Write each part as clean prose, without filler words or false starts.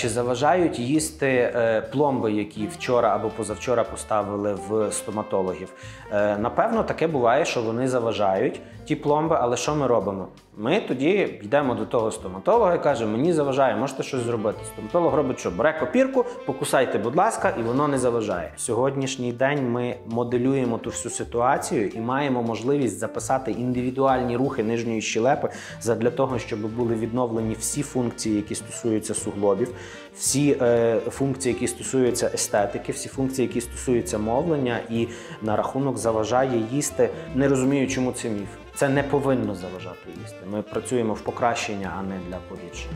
Чи заважають їсти пломби, які вчора або позавчора поставили в стоматологів? Напевно, таке буває, що вони заважають, ті пломби, але що ми робимо? Ми тоді йдемо до того стоматолога і кажемо, мені заважає, можете щось зробити. Стоматолог робить що? Бере копірку, покусайте, будь ласка, і воно не заважає. Сьогоднішній день ми моделюємо ту всю ситуацію і маємо можливість записати індивідуальні рухи нижньої щелепи для того, щоб були відновлені всі функції, які стосуються суглобів, всі функції, які стосуються естетики, всі функції, які стосуються мовлення, і на рахунок заважає їсти. Не розумію, чому це міф. Це не повинно заважати їсти. Ми працюємо в покращення, а не для погіршення.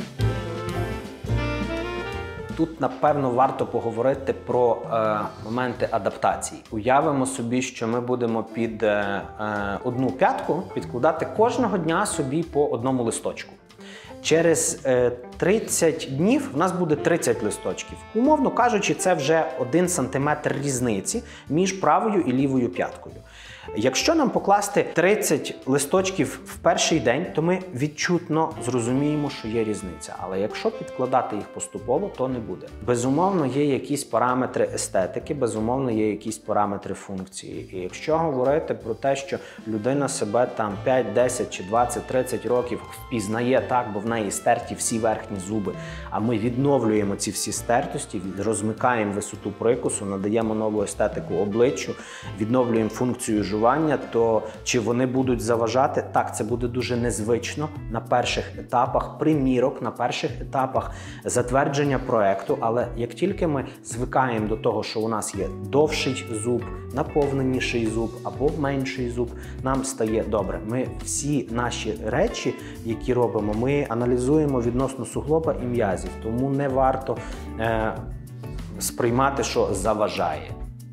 Тут, напевно, варто поговорити про моменти адаптації. Уявимо собі, що ми будемо під одну п'ятку підкладати кожного дня собі по одному листочку. Через 30 днів в нас буде 30 листочків. Умовно кажучи, це вже 1 сантиметр різниці між правою і лівою п'яткою. Якщо нам покласти 30 листочків в перший день, то ми відчутно зрозуміємо, що є різниця. Але якщо підкладати їх поступово, то не буде. Безумовно, є якісь параметри естетики, безумовно, є якісь параметри функції. І якщо говорити про те, що людина себе там 5, 10 чи 20, 30 років впізнає так, бо в неї стерті всі верхні зуби, а ми відновлюємо ці всі стертості, розмикаємо висоту прикусу, надаємо нову естетику обличчю, відновлюємо функцію жування, то чи вони будуть заважати? Так, це буде дуже незвично на перших етапах примірок, на перших етапах затвердження проекту, але як тільки ми звикаємо до того, що у нас є довший зуб, наповненіший зуб або менший зуб, нам стає добре. Ми всі наші речі, які робимо, ми аналізуємо відносно суглоба і м'язів, тому не варто сприймати, що заважає.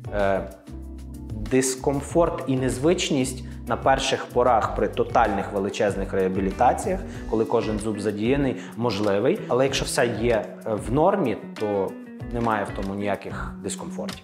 Дискомфорт і незвичність на перших порах при тотальних величезних реабілітаціях, коли кожен зуб задіяний, можливий. Але якщо все є в нормі, то немає в тому ніяких дискомфортів.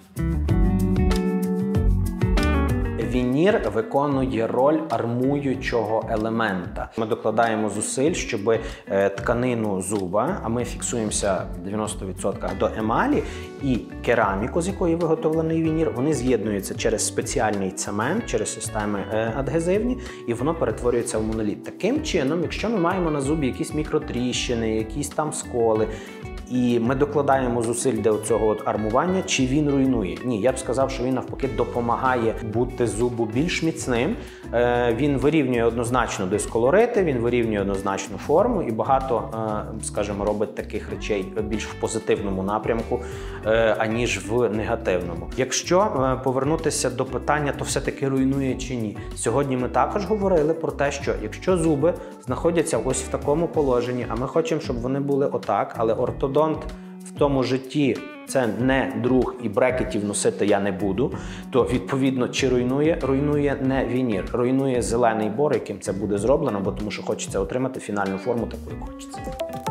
Вінір виконує роль армуючого елемента. Ми докладаємо зусиль, щоб тканину зуба, а ми фіксуємося в 90% до емалі, і кераміку, з якої виготовлений вінір, вони з'єднуються через спеціальний цемент, через системи адгезивні, і воно перетворюється в моноліт. Таким чином, якщо ми маємо на зубі якісь мікротріщини, якісь там сколи, і ми докладаємо зусиль до цього армування, чи він руйнує? Ні, я б сказав, що він навпаки допомагає бути зубу більш міцним. Він вирівнює однозначно дисколорити, він вирівнює однозначно форму і багато, скажімо, робить таких речей більш в позитивному напрямку, аніж в негативному. Якщо повернутися до питання, то все-таки руйнує чи ні? Сьогодні ми також говорили про те, що якщо зуби знаходяться ось в такому положенні, а ми хочемо, щоб вони були отак, але ортодонт в тому житті це не друг і брекетів носити я не буду, то відповідно чи руйнує? Руйнує не вінір, руйнує зелений бор, яким це буде зроблено, бо тому що хочеться отримати фінальну форму таку, як хочеться.